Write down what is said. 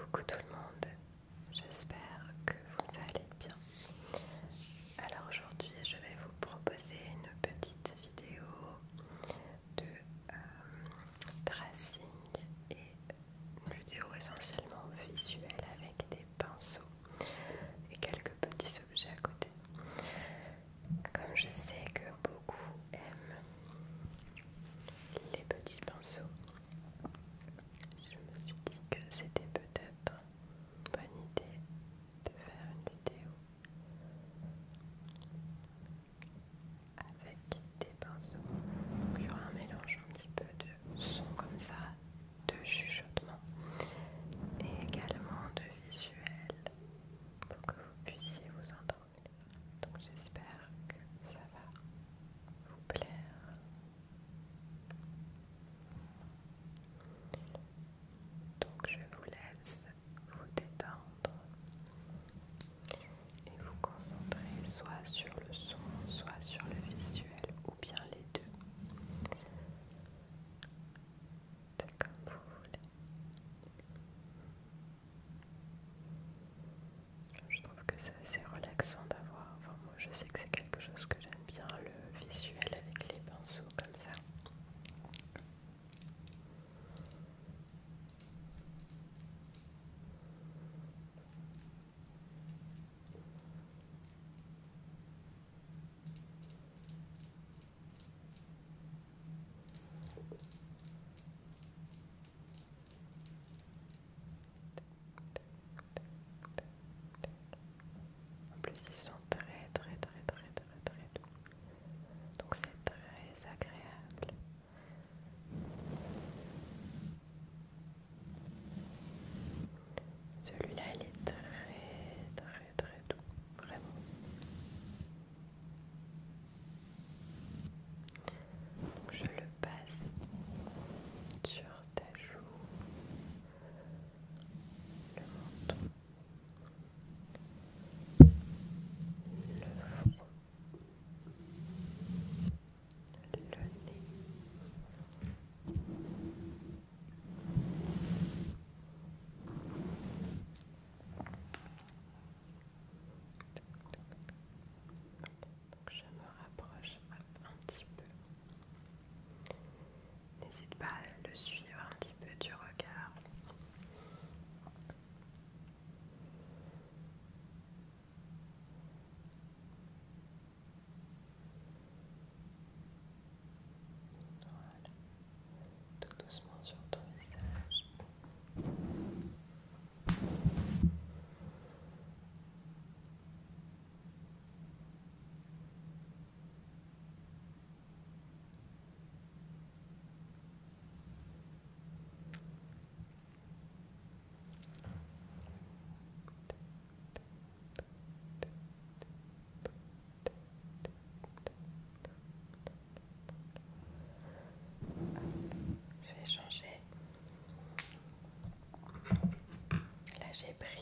Coucou tout le monde, j'espère que vous allez bien. Alors aujourd'hui je vais vous proposer une petite vidéo de tracing et une vidéo essentiellement visuelle avec des pinceaux et quelques petits objets à côté. Comme je sais que beaucoup aiment les petits pinceaux, je me suis dit que c'était peut-être une bonne idée de faire une vidéo avec des pinceaux. Donc, il y aura un mélange un petit peu de sons comme ça, de chuchotement et également de visuels pour que vous puissiez vous endormir. Donc j'espère que ça va vous plaire. Donc je vous laisse vous détendre et vous concentrer soit sur le son, soit sur le visuel ou bien les deux. C'est comme vous voulez. Je trouve que c'est assez relaxant d'avoir, enfin moi je sais que c'est quelque chose que j'aime bien, le visuel avec les pinceaux comme ça. En plus ils sont très doux, donc c'est très agréable. Celui-là il est très doux, vraiment. Donc je le passe sur ta joue, le menton, le front, le nez, donc je me rapproche un petit peu. N'hésite pas à le suivre un petit peu du regard. Voilà, tout doucement sur ton visage. Je vais changer. Là j'ai pris